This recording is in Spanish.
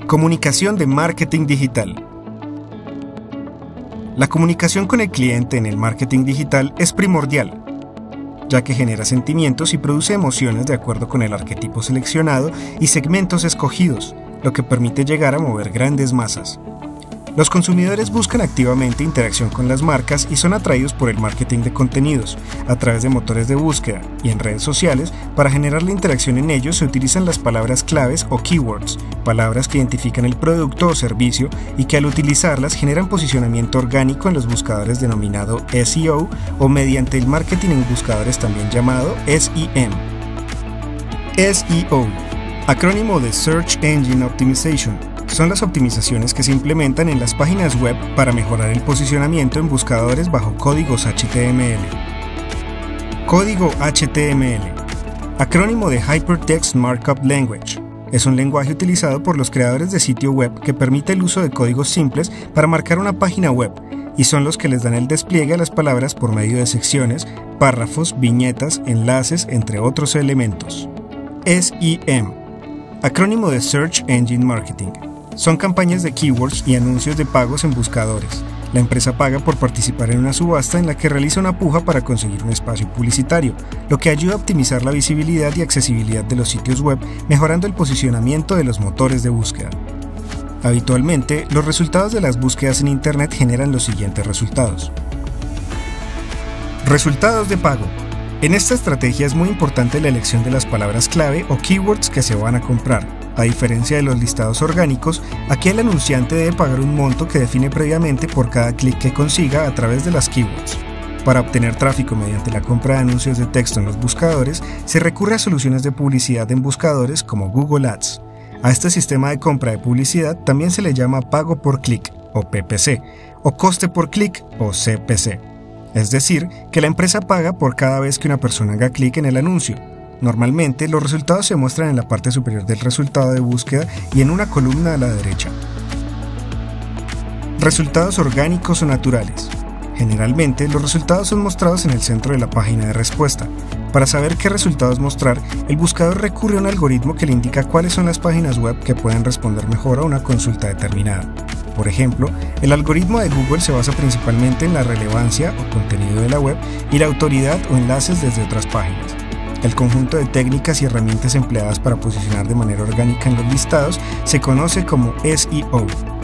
Comunicación de marketing digital. La comunicación con el cliente en el marketing digital es primordial, ya que genera sentimientos y produce emociones de acuerdo con el arquetipo seleccionado y segmentos escogidos, lo que permite llegar a mover grandes masas. Los consumidores buscan activamente interacción con las marcas y son atraídos por el marketing de contenidos, a través de motores de búsqueda y en redes sociales. Para generar la interacción en ellos se utilizan las palabras claves o keywords, palabras que identifican el producto o servicio y que al utilizarlas generan posicionamiento orgánico en los buscadores denominado SEO o mediante el marketing en buscadores también llamado SEM. SEO, acrónimo de Search Engine Optimization. Son las optimizaciones que se implementan en las páginas web para mejorar el posicionamiento en buscadores bajo códigos HTML. Código HTML, acrónimo de Hypertext Markup Language. Es un lenguaje utilizado por los creadores de sitio web que permite el uso de códigos simples para marcar una página web, y son los que les dan el despliegue a las palabras por medio de secciones, párrafos, viñetas, enlaces, entre otros elementos. SEM, acrónimo de Search Engine Marketing. Son campañas de keywords y anuncios de pagos en buscadores. La empresa paga por participar en una subasta en la que realiza una puja para conseguir un espacio publicitario, lo que ayuda a optimizar la visibilidad y accesibilidad de los sitios web, mejorando el posicionamiento de los motores de búsqueda. Habitualmente, los resultados de las búsquedas en Internet generan los siguientes resultados. Resultados de pago. En esta estrategia es muy importante la elección de las palabras clave o keywords que se van a comprar. A diferencia de los listados orgánicos, aquí el anunciante debe pagar un monto que define previamente por cada clic que consiga a través de las keywords. Para obtener tráfico mediante la compra de anuncios de texto en los buscadores, se recurre a soluciones de publicidad en buscadores como Google Ads. A este sistema de compra de publicidad también se le llama pago por clic o PPC, o coste por clic o CPC. Es decir, que la empresa paga por cada vez que una persona haga clic en el anuncio. Normalmente, los resultados se muestran en la parte superior del resultado de búsqueda y en una columna a la derecha. Resultados orgánicos o naturales. Generalmente, los resultados son mostrados en el centro de la página de respuesta. Para saber qué resultados mostrar, el buscador recurre a un algoritmo que le indica cuáles son las páginas web que pueden responder mejor a una consulta determinada. Por ejemplo, el algoritmo de Google se basa principalmente en la relevancia o contenido de la web y la autoridad o enlaces desde otras páginas. El conjunto de técnicas y herramientas empleadas para posicionar de manera orgánica en los listados se conoce como SEO.